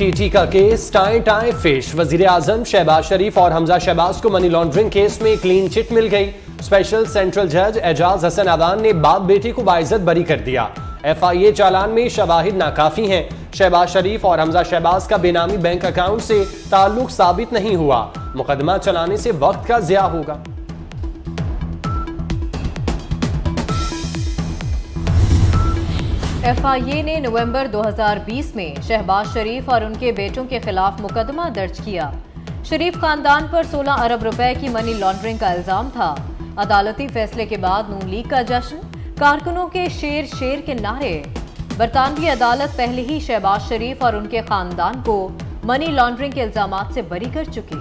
TT का case tie tie fish. वजीर आजम शहबाज शरीफ और हमजा शहबाज को मनी लॉन्ड्रिंग केस में क्लीन चिट मिल गई। स्पेशल सेंट्रल जज एजाज हसन अवान ने बाप बेटी को बाइज्जत बरी कर दिया। FIA चालान में शवाहिद नाकाफी हैं। शहबाज शरीफ और हमजा शहबाज का बेनामी बैंक अकाउंट से ताल्लुक साबित नहीं हुआ। मुकदमा चलाने से वक्त का ज़िया होगा। FIA ने नवंबर 2020 में शहबाज शरीफ और उनके बेटों के खिलाफ मुकदमा दर्ज किया। शरीफ खानदान पर 16 अरब रुपए की मनी लॉन्ड्रिंग का इल्जाम था। अदालती फैसले के बाद नून लीग का जश्न, कारकुनों के शेर शेर के नारे। बरतानवी अदालत पहले ही शहबाज शरीफ और उनके खानदान को मनी लॉन्ड्रिंग के इल्जामात से बरी कर चुकी।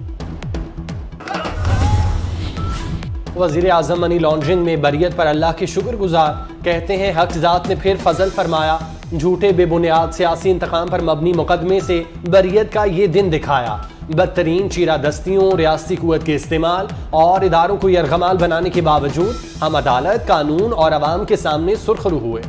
वजीर आजम मनी लॉन्ड्रिंग में बरियत पर अल्लाह के शुक्रगुजार। कहते हैं हक ज़ात ने फिर फजल फरमाया। झूठे बेबुनियाद सियासी इंतकाम पर मबनी मुकदमे से बरियत का ये दिन दिखाया। बदतरीन चीरा दस्तियों, रियासती कुव्वत के इस्तेमाल और इदारों को यरगमाल बनाने के बावजूद हम अदालत, कानून और अवाम के सामने सुर्खरू हुए।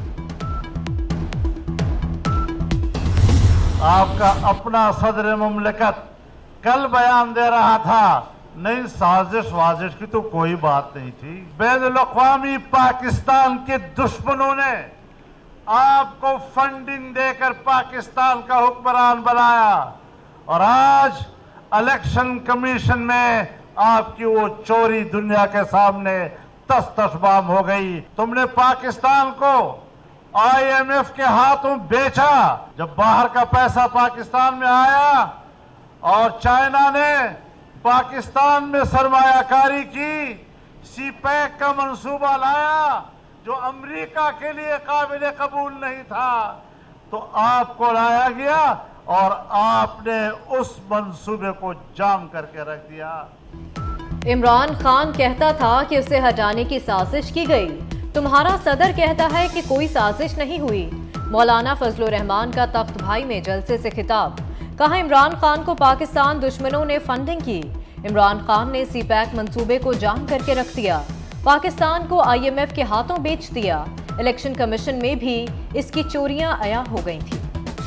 आपका अपना सदर मुमलिकत कल बयान दे रहा था, नहीं साजिश वाजिश की तो कोई बात नहीं थी। बैनुल-अक़वामी पाकिस्तान के दुश्मनों ने आपको फंडिंग देकर पाकिस्तान का हुक्मरान बनाया और आज इलेक्शन कमीशन में आपकी वो चोरी दुनिया के सामने तस्तशबाम हो गई। तुमने पाकिस्तान को IMF के हाथों बेचा। जब बाहर का पैसा पाकिस्तान में आया और चाइना ने पाकिस्तान में सरमायाकारी की, CPEC का मंसूबा लाया जो अमेरिका के लिए काबिल कबूल नहीं था, तो आपको लाया गया और आपने उस मंसूबे को जाम करके रख दिया। इमरान खान कहता था कि उसे हटाने की साजिश की गई। तुम्हारा सदर कहता है कि कोई साजिश नहीं हुई। मौलाना फजलुर रहमान का तख्त भाई में जलसे से खिताब। कहा इमरान खान को पाकिस्तान दुश्मनों ने फंडिंग की। इमरान खान ने CPEC मंसूबे को जाम करके रख दिया। पाकिस्तान को IMF के हाथों बेच दिया। इलेक्शन कमीशन में भी इसकी चोरियां अया हो गई थी।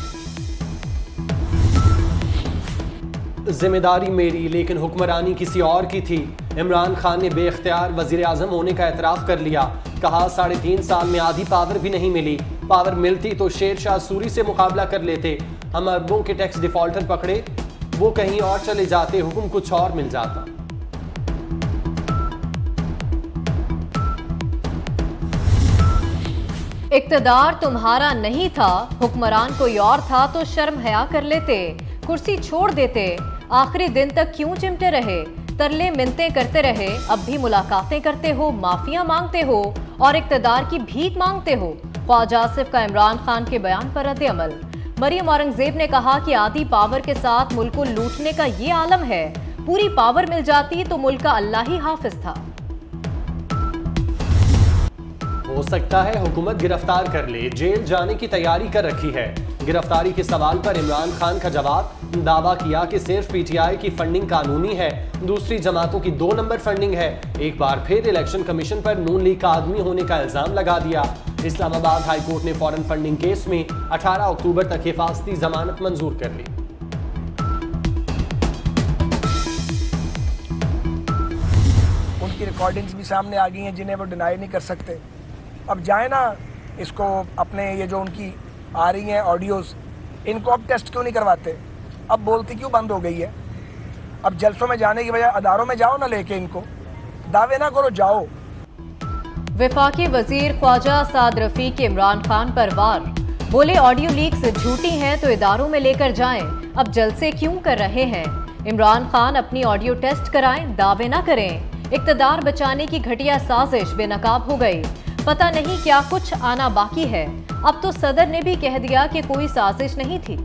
जिम्मेदारी मेरी लेकिन हुक्मरानी किसी और की थी। इमरान खान ने बेख्तियार वजीर आजम होने का एतराफ़ कर लिया। कहा 3.5 साल में आधी पावर भी नहीं मिली। पावर मिलती तो शेर शाह सूरी से मुकाबला कर लेते। हम अरबों के टैक्स डिफॉल्टर पकड़े, वो कहीं और चले जाते, हुक्म कुछ और मिल जाता। इक़्तिदार तुम्हारा नहीं था, हुक्मरान कोई और था तो शर्म हया कर लेते, कुर्सी छोड़ देते। आखिरी दिन तक क्यों चिमटे रहे, तरले मिन्नतें करते रहे। अब भी मुलाकातें करते हो, माफिया मांगते हो और इक़्तिदार की भीख मांगते हो। ख्वाजा आसिफ का इमरान खान के बयान पर रद्द अमल। मरियम औरंगजेब ने कहा कि आधी पावर के साथ मुल्क को लूटने का ये आलम है। पूरी पावर मिल जाती तो मुल्क का अल्लाह ही हाफिज था। हो सकता है हुकूमत गिरफ्तार कर ले, जेल जाने की तैयारी कर रखी है। गिरफ्तारी के सवाल पर इमरान खान का जवाब, दावा किया कि सिर्फ PTI की फंडिंग कानूनी है, दूसरी जमातों की 2 नंबर फंडिंग है। एक बार फिर इलेक्शन कमीशन पर नून लीग का आदमी होने का इल्जाम लगा दिया। इस्लामाबाद हाई कोर्ट ने फॉरेन फंडिंग केस में 18 अक्टूबर तक हिफाजती जमानत मंजूर कर ली। उनकी रिकॉर्डिंग्स भी सामने आ गई हैं जिन्हें वो डिनाई नहीं कर सकते। अब जाए ना इसको, अपने ये जो उनकी आ रही हैं ऑडियोज़, इनको अब टेस्ट क्यों नहीं करवाते? अब बोलती क्यों बंद हो गई है? अब जलसों में जाने की बजाय अदारों में जाओ ना, लेके इनको दावे ना करो, जाओ। वफाकी वजीर ख्वाजा साद रफीक के इमरान खान पर वार। बोले ऑडियो लीक्स झूठी हैं तो इदारों में लेकर जाएं। अब जलसे क्यों कर रहे हैं? इमरान खान अपनी ऑडियो टेस्ट कराएं, दावे ना करें। इक़्तिदार बचाने की घटिया साजिश बेनकाब हो गई। पता नहीं क्या कुछ आना बाकी है। अब तो सदर ने भी कह दिया कि कोई साजिश नहीं थी।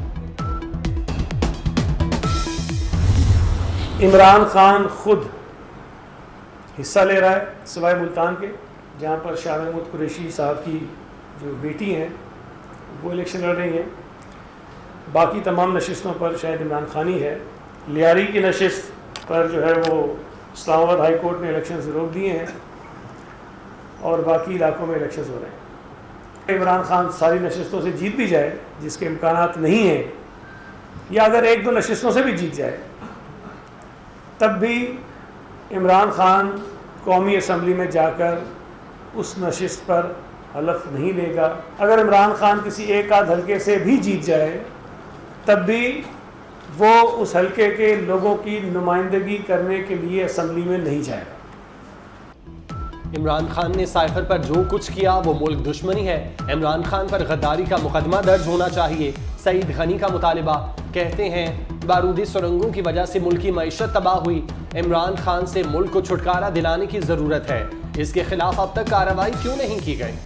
इमरान खान खुद हिस्सा ले रहा है सवाए मुल्तान के, जहाँ पर शाह महमूद कुरैशी साहब की जो बेटी हैं वो इलेक्शन लड़ रही हैं। बाकी तमाम नशिस्तों पर शायद इमरान खान ही है। लियारी की नशिस्त पर जो है वो इस्लामाबाद हाई कोर्ट ने इलेक्शन रोक दिए हैं और बाकी इलाकों में इलेक्शन हो रहे हैं। इमरान खान सारी नशिस्तों से जीत भी जाए, जिसके इम्कानात नहीं हैं, या अगर 1-2 नशिस्तों से भी जीत जाए तब भी इमरान खान कौमी असम्बली में जाकर उस नशिस्त पर हलफ नहीं लेगा। अगर इमरान खान किसी एक आध हल्के से भी जीत जाए तब भी वो उस हल्के के लोगों की नुमाइंदगी करने के लिए असम्बली में नहीं जाएगा। इमरान खान ने साइफर पर जो कुछ किया वो मुल्क दुश्मनी है। इमरान खान पर गद्दारी का मुकदमा दर्ज होना चाहिए। सईद गनी का मुतालिबा। कहते हैं बारूदी सुरंगों की वजह से मुल्क की मईशत तबाह हुई। इमरान खान से मुल्क को छुटकारा दिलाने की जरूरत है। इसके खिलाफ अब तक कार्रवाई क्यों नहीं की गई?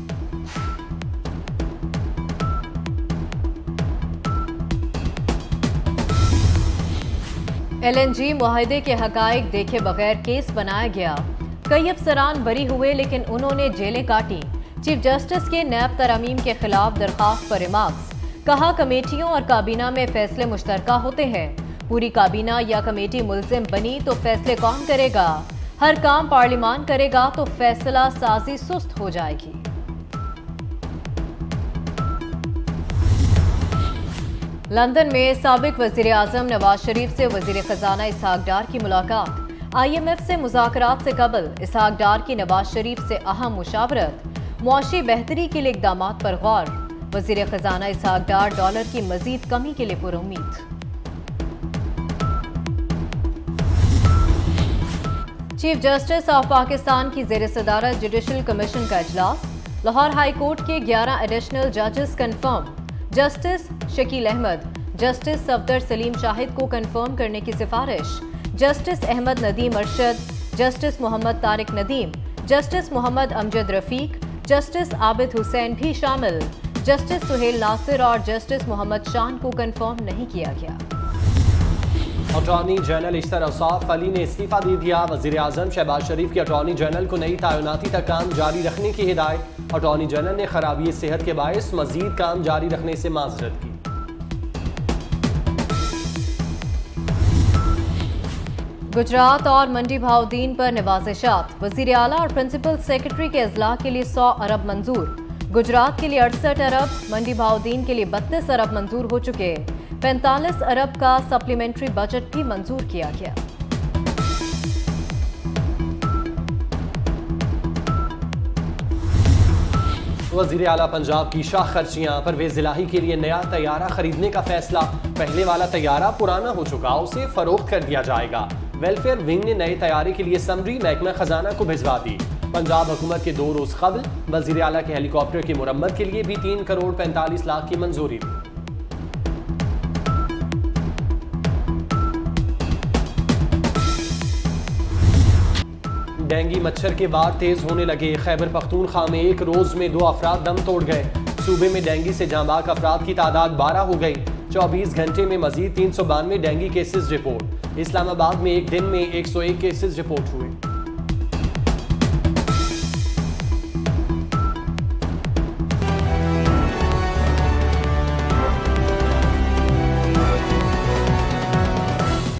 LNG मुआहदे के हकाइक देखे बगैर केस बनाया गया। कई अफसरान बरी हुए लेकिन उन्होंने जेलें काटी। चीफ जस्टिस के नैब तरमीम के खिलाफ दरखास्त पर रिमार्क्स। कहा कमेटियों और काबीना में फैसले मुश्तरका होते हैं। पूरी काबीना या कमेटी मुल्जिम बनी तो फैसले कौन करेगा? हर काम पार्लिमान करेगा तो फैसला साजी सुस्त हो जाएगी। लंदन में साबिक वजीर आजम नवाज शरीफ से वजीर खजाना इसहाक डार की मुलाकात। IMF से मुज़ाकरात से कबल इसहाक डार की नवाज शरीफ से अहम मुशावरत। मुआशी बेहतरी के लिए इक़दामात पर गौर। वजीर खजाना इसहाक डार डॉलर की मजीद कमी के लिए पुरुम्मीद। चीफ जस्टिस ऑफ पाकिस्तान की ज़ेर सदारत जुडिशल कमीशन का इजलास। लाहौर हाई कोर्ट के 11 एडिशनल जजेस confirm. Justice Shakeel Ahmed, justice Safdar Saleem Shahid को कंफर्म करने की सिफारिश। Justice Ahmed Nadeem Arshad, justice Mohammad Tariq Nadeem, justice Mohammad Amjad Rafiq, justice Abid Hussain भी शामिल। जस्टिस सुहेल नासिर और जस्टिस मोहम्मद शान को कंफर्म नहीं किया गया। अटॉर्नी जनरल इश्तर औसाफ अली ने इस्तीफा दे दिया। वजीर आजम शहबाज शरीफ की अटॉर्नी जनरल को नई तैनाती तक काम जारी रखने की हिदायत। अटॉर्नी जनरल ने खराबी सेहत के बायस मजीद काम जारी रखने से माजरत की। गुजरात और मंडी भाउद्दीन पर नवाजिशात। वजीर आला और प्रिंसिपल सेक्रेटरी के अजला के लिए 100 अरब मंजूर। गुजरात के लिए 68 अरब, मंडी भाउद्दीन के लिए 32 अरब मंजूर हो चुके। 45 अरब का सप्लीमेंट्री बजट भी मंजूर किया गया। वजीर आला पंजाब की शाह खर्चियां। परवेज इलाही के लिए नया तैयारा खरीदने का फैसला। पहले वाला तैयारा पुराना हो चुका, उसे फरोख्त कर दिया जाएगा। वेलफेयर विंग ने नए तैयारे के लिए समरी महकमा खजाना को भिजवा दी। पंजाब हुकूमत के 2 रोज कबल वजीर आला के हेलीकॉप्टर की मुरम्मत के लिए भी 3 करोड़ 45 लाख की मंजूरी दी। डेंगू मच्छर के वार तेज होने लगे। खैबर पख्तूनख्वा में एक रोज में 2 अफराद दम तोड़ गए। सूबे में डेंगू से जांबाक अफराद की तादाद 12 हो गई। 24 घंटे में मजीद 392 डेंगू केसेस रिपोर्ट। इस्लामाबाद में एक दिन में 101 केसेस रिपोर्ट हुए।